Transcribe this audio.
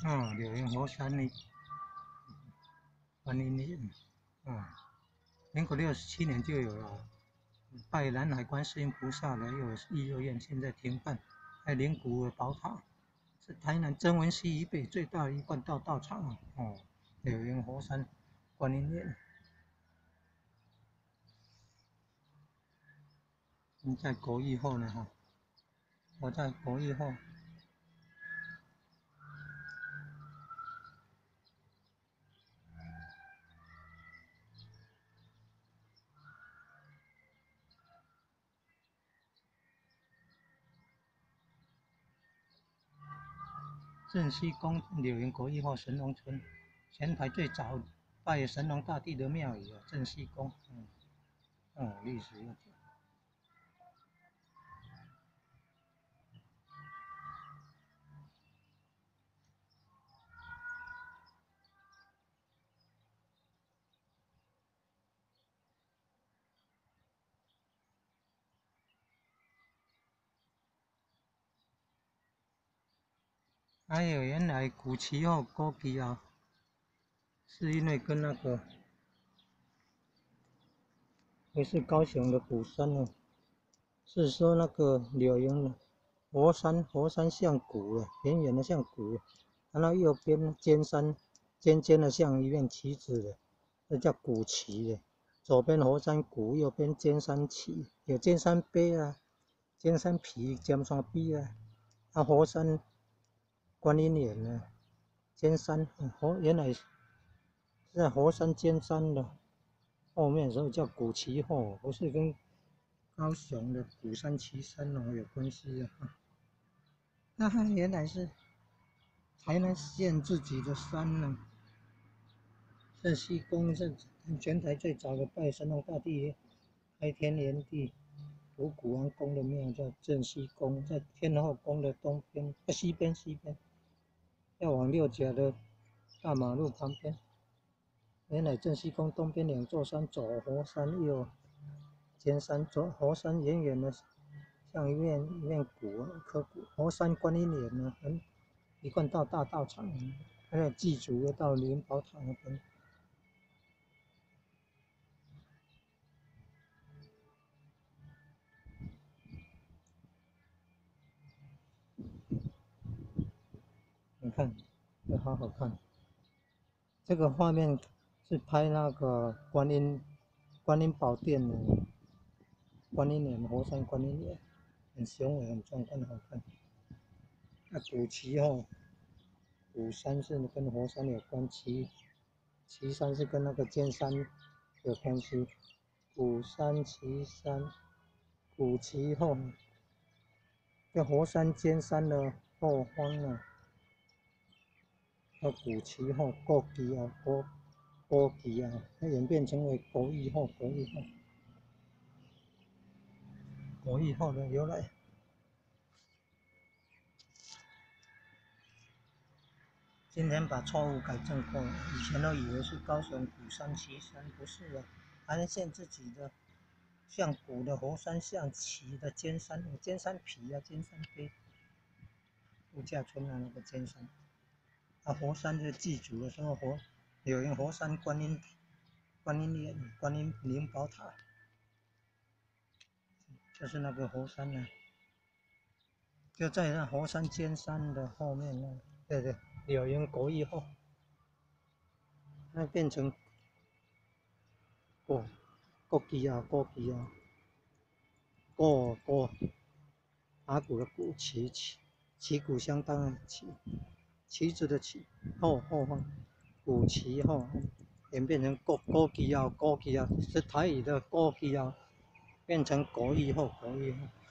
柳营火山的观音殿，民国67年就有了。拜南海观世音菩萨的有育幼院，现在停办。还有灵谷宝塔，是台南曾文溪以北最大的一贯道场。柳营火山观音殿。你在国艺后呢？我在国艺后。镇西宫柳营国艺后神农村，全台最早拜神农大帝的庙宇镇西宫。历史悠久。还有原来古旗后高基啊，是因为跟那个不是高雄的鼓山哦，是说那个柳营的火山像鼓了，圆圆的像鼓，然后右边尖山尖尖的像一面旗子的，那叫鼓旗的。左边火山鼓，右边尖山旗，有尖山碑啊，尖山皮、尖山壁啊，火山观音岩呢，尖山原来是在火山尖山的后面，所以叫鼓旗后，不是跟高雄的鼓山旗山有关系啊。那原来是台南县自己的山呢。镇西宫是全台最早的拜神农大帝、开天元地、土谷王公的庙，叫镇西宫，在天后宫的西边，要往六甲的大马路旁边。原来镇西宫东边2座山，左火山，右尖山。左火山远远的像一面鼓，颗鼓。火山观音岩呢，一贯道大道场，还有祭祖到灵宝塔那边。你看，这好好看。这个画面是拍那个观音宝殿的观音岩，火山观音岩，很雄伟，很壮观，好看。那古旗鼓山是跟火山有关，旗山是跟那个尖山有关系。鼓山、旗山、古旗后，在火山尖山的后方呢。古旗后国旗啊，国旗啊，它演变成为国艺后的由来。今天把错误改正过了，以前都以为是高雄鼓山旗山，不是的，台南县自己的像鼓的火山，像旗的尖山，有尖山皮啊，尖山碑，度假村的那个尖山。火山就祭祖的时候，柳营火山观音殿、观音灵宝塔，就是那个火山呢，就在那火山尖山的后面呢。对，柳营国艺后，那变成国旗啊，打鼓的鼓，旗鼓相当的旗子的旗，后方鼓旗后演变成国旗啊，是台语的国旗啊，变成国艺后。